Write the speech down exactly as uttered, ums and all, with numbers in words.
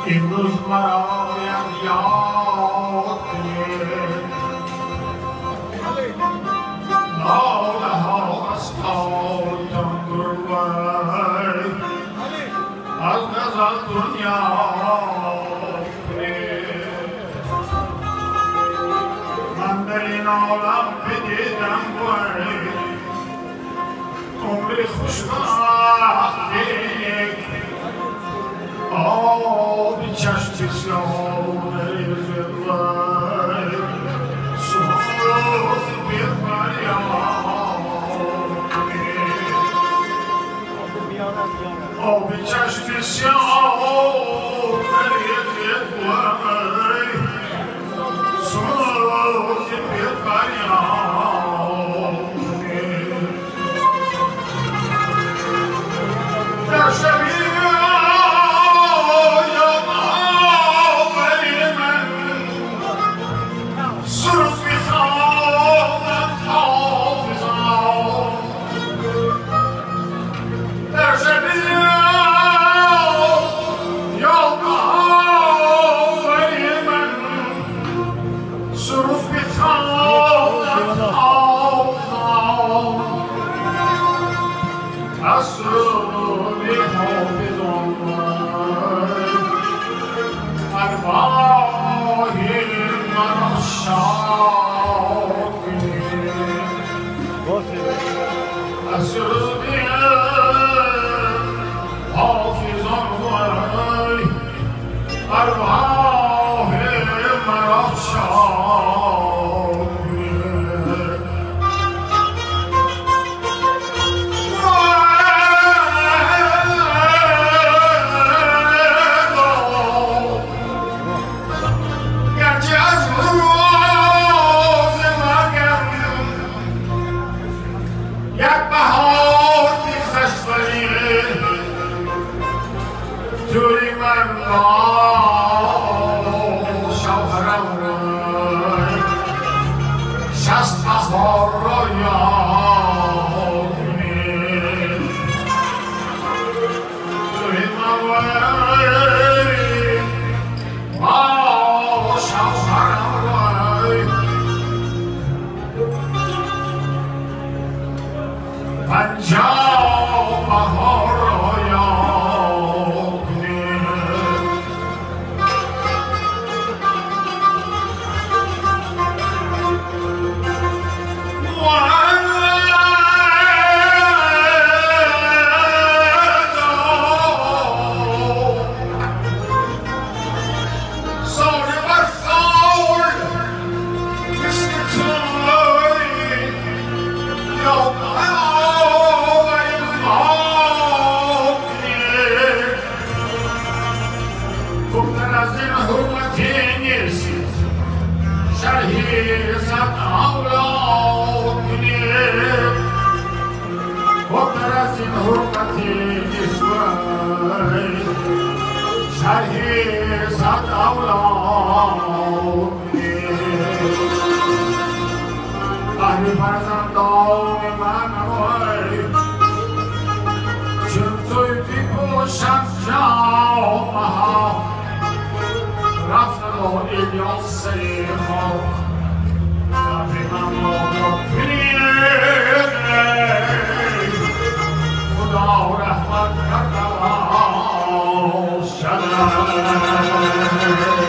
امروز مرا یاد کنید ناله ها از پایتان گروی از غزل دنیا کنید من در این عالم بدیدم گوی عمری خوشبختی آبی چشم سیاه ریزد وی سوز بیر فریاد آبی چشم سیاه ریزد وی سوز بیر فریاد در شبیه Shut up.